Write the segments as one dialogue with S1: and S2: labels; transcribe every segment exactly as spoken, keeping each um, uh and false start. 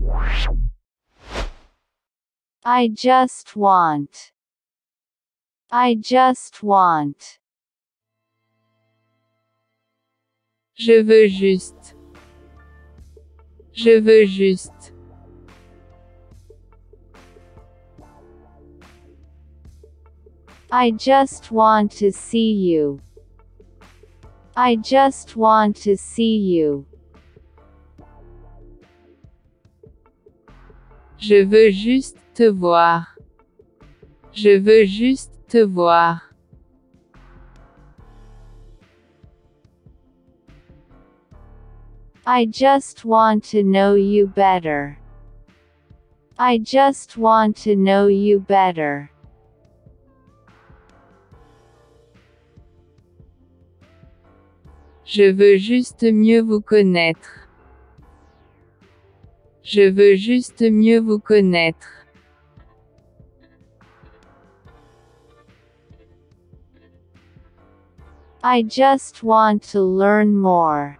S1: I just want. I just want.
S2: Je veux juste. Je veux juste.
S1: I just want to see you. I just want to see you.
S2: Je veux juste te voir. Je veux juste te voir.
S1: I just want to know you better. I just want to know you better.
S2: Je veux juste mieux vous connaître. Je veux juste mieux vous connaître.
S1: I just want to learn more.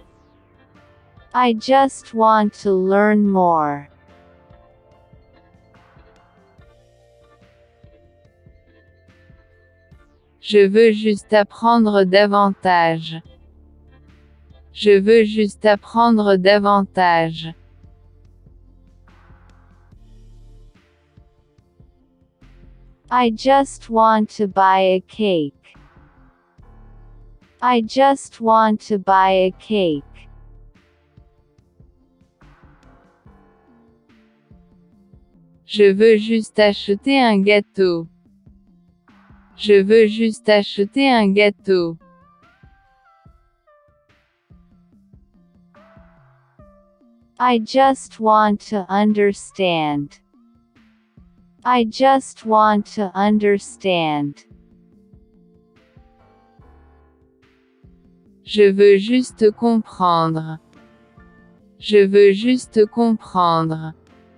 S1: I just want to learn more.
S2: Je veux juste apprendre davantage. Je veux juste apprendre davantage.
S1: I just want to buy a cake. I just want to buy a cake.
S2: Je veux juste acheter un gâteau. Je veux juste acheter un gâteau.
S1: I just want to understand. I just want to understand.
S2: Je veux juste comprendre. Je veux juste comprendre.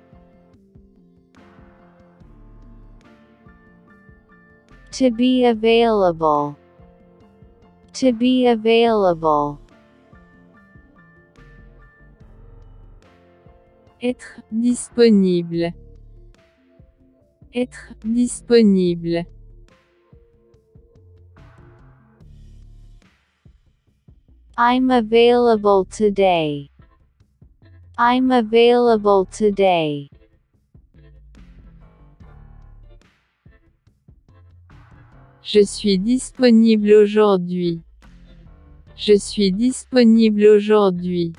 S1: To be available. To be available.
S2: Être disponible. Être disponible.
S1: I'm available today. I'm available today.
S2: Je suis disponible aujourd'hui. Je suis disponible aujourd'hui.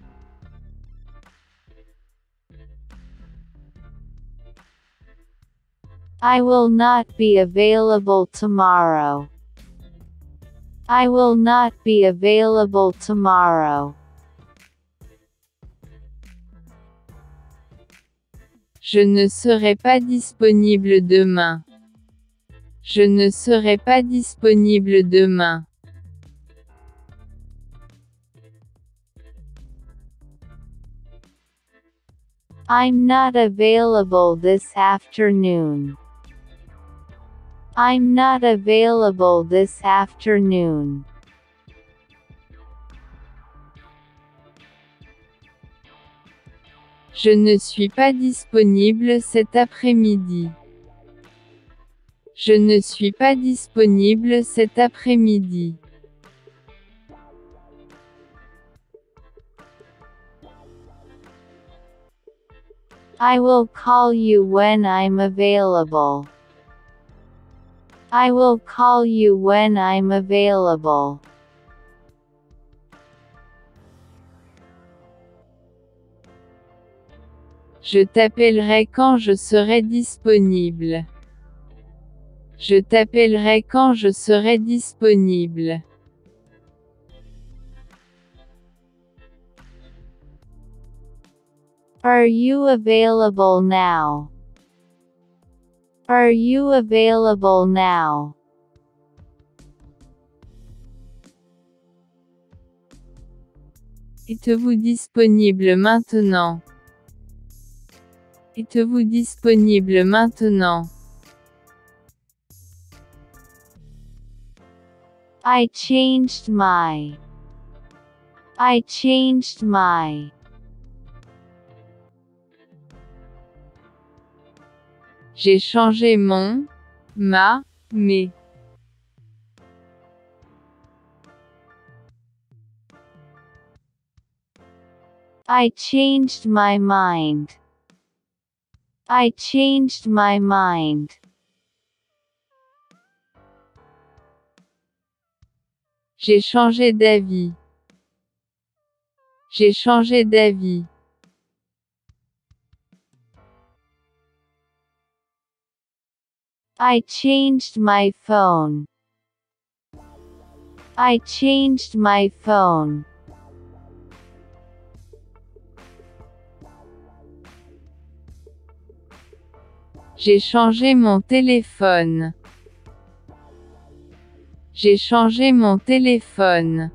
S1: I will not be available tomorrow. I will not be available tomorrow.
S2: Je ne serai pas disponible demain. Je ne serai pas disponible demain.
S1: I'm not available this afternoon. I'm not available this afternoon.
S2: Je ne suis pas disponible cet après-midi. Je ne suis pas disponible cet après-midi.
S1: I will call you when I'm available. I will call you when I'm available.
S2: Je t'appellerai quand je serai disponible. Je t'appellerai quand je serai disponible.
S1: Are you available now? Are you available now?
S2: Êtes-vous disponible maintenant? Êtes-vous disponible maintenant?
S1: I changed my. I changed my.
S2: J'ai changé mon, ma, mes.
S1: I changed my mind. I changed my mind.
S2: J'ai changé d'avis. J'ai changé d'avis.
S1: I changed my phone. I changed my phone.
S2: J'ai changé mon téléphone. J'ai changé mon téléphone.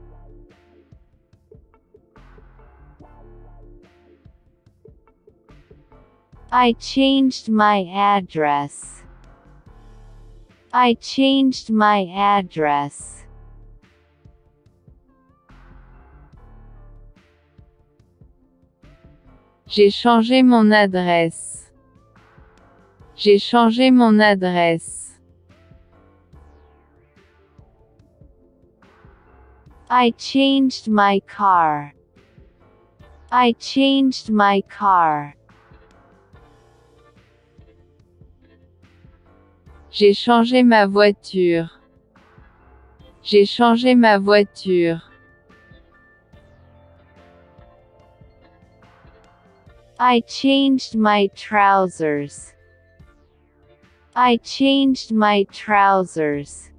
S1: I changed my address. I changed my address.
S2: J'ai changé mon adresse. J'ai changé mon adresse.
S1: I changed my car. I changed my car.
S2: J'ai changé ma voiture. J'ai changé ma voiture.
S1: I changed my trousers. I changed my trousers.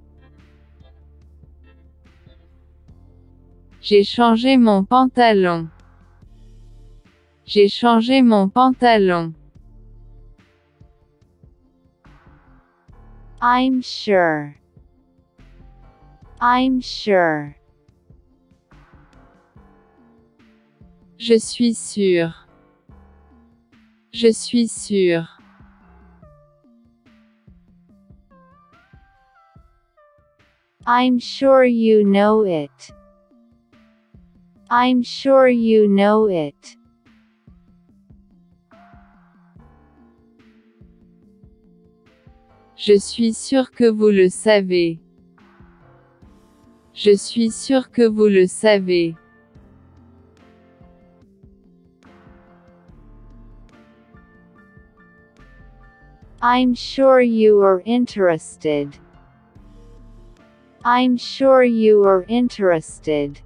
S2: J'ai changé mon pantalon. J'ai changé mon pantalon.
S1: I'm sure. I'm sure.
S2: Je suis sûr. Je suis sûr.
S1: I'm sure you know it. I'm sure you know it.
S2: Je suis sûr que vous le savez. Je suis sûr que vous le savez.
S1: I'm sure you are interested. I'm sure you are interested.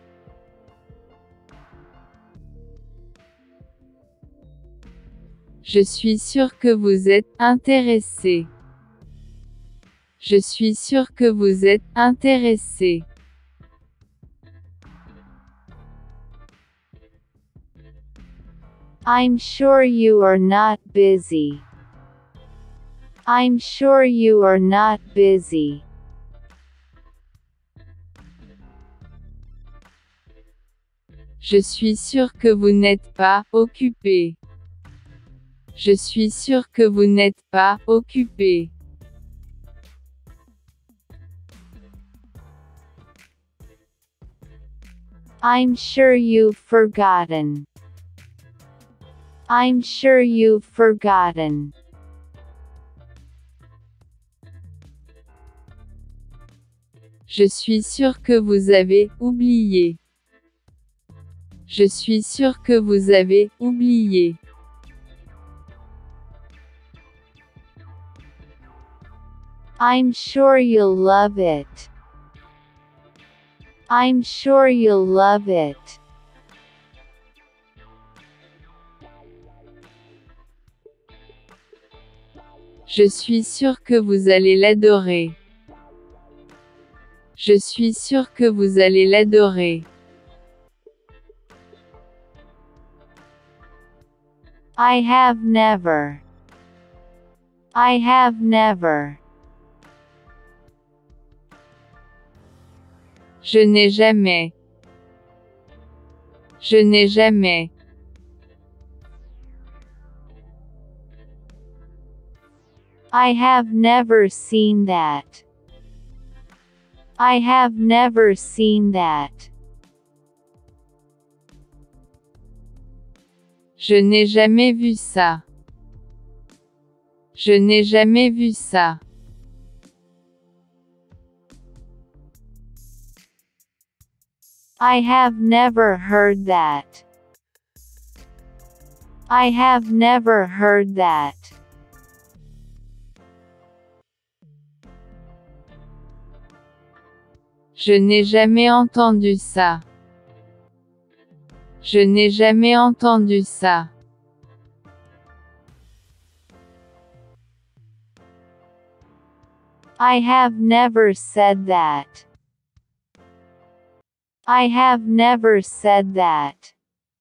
S2: Je suis sûr que vous êtes intéressé. Je suis sûr que vous êtes intéressé.
S1: I'm sure you are not busy. I'm sure you are not busy.
S2: Je suis sûr que vous n'êtes pas occupé. Je suis sûr que vous n'êtes pas occupé.
S1: I'm sure you've forgotten. I'm sure you've forgotten.
S2: Je suis sûr que vous avez oublié. Je suis sûr que vous avez oublié.
S1: I'm sure you'll love it. I'm sure you'll love it.
S2: Je suis sûr que vous allez l'adorer. Je suis sûr que vous allez l'adorer.
S1: I have never. I have never.
S2: Je n'ai jamais. Je n'ai jamais.
S1: I have never seen that. I have never seen that.
S2: Je n'ai jamais vu ça. Je n'ai jamais vu ça.
S1: I have never heard that. I have never heard that.
S2: Je n'ai jamais entendu ça. Je n'ai jamais entendu ça.
S1: I have never said that. I have never said that.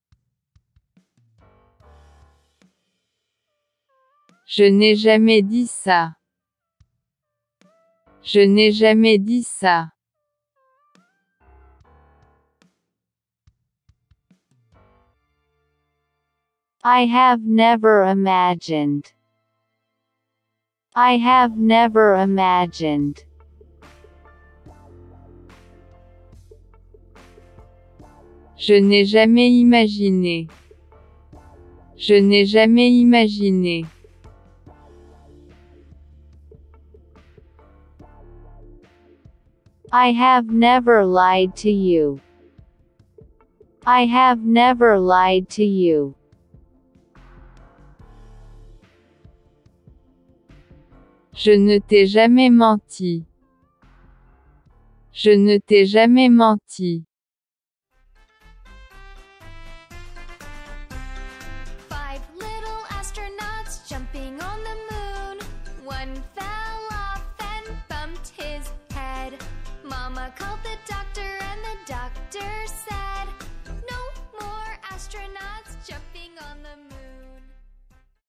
S2: Je n'ai jamais dit ça. Je n'ai jamais dit ça.
S1: I have never imagined. I have never imagined.
S2: Je n'ai jamais imaginé. Je n'ai jamais imaginé.
S1: I have never lied to you. I have never lied to you.
S2: Je ne t'ai jamais menti. Je ne t'ai jamais menti.
S3: Five little astronauts jumping on the moon. One fell off and bumped his head. Mama called the